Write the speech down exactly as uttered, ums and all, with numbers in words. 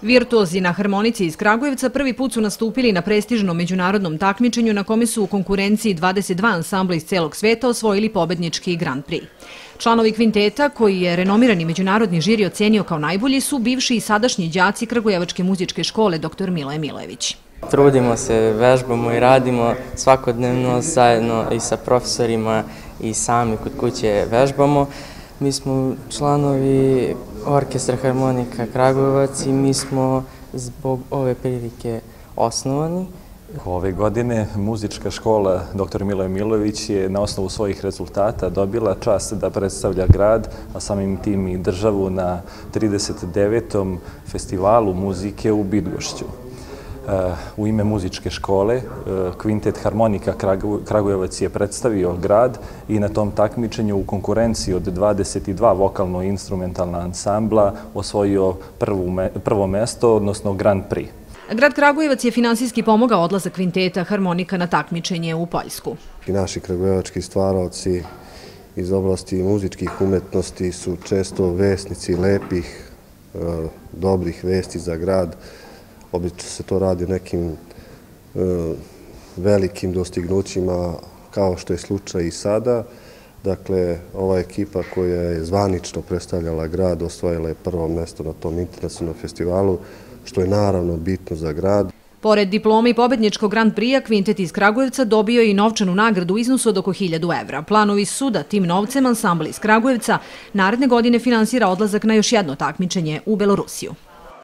Virtuozi na harmonici iz Kragujevca prvi put su nastupili na prestižnom međunarodnom takmičenju na kome su u konkurenciji dvadeset dva ansambla iz celog sveta osvojili pobednički Grand Prix. Članovi kvinteta, koji je renomirani međunarodni žiri ocenio kao najbolji, su bivši i sadašnji đaci Kragujevačke muzičke škole doktor Miloje Milojević. Trudimo se, vežbamo i radimo svakodnevno zajedno i sa profesorima i sami kod kuće vežbamo. Mi smo članovi Orkestra harmonika Kragujevac i mi smo zbog ove prilike osnovani. Ove godine muzička škola doktor Miloje Milojević je na osnovu svojih rezultata dobila čast da predstavlja grad, a samim tim i državu na trideset devetom festivalu muzike u Bydgošću. U ime muzičke škole Kvintet harmonika Kragujevac je predstavio grad i na tom takmičenju u konkurenciji od dvadeset dva vokalno-instrumentalna ansambla osvojio prvo mesto, odnosno Grand Prix. Grad Kragujevac je finansijski pomogao odlazak kvinteta harmonika na takmičenje u Poljsku. Naši kragujevački stvaraoci iz oblasti muzičkih umetnosti su često vesnici lepih, dobrih vesti za grad. Obično se to radi nekim velikim dostignućima kao što je slučaj i sada. Dakle, ova ekipa koja je zvanično predstavljala grad osvojila je prvo mesto na tom internacionalnom festivalu, što je naravno bitno za grad. Pored diplome i pobedničkog Grand Prix-a, kvintet iz Kragujevca dobio je i novčanu nagradu u iznosu od oko hiljadu evra. Planovi su da tim novcem ansambl iz Kragujevca naredne godine finansira odlazak na još jedno takmičenje u Belorusiju.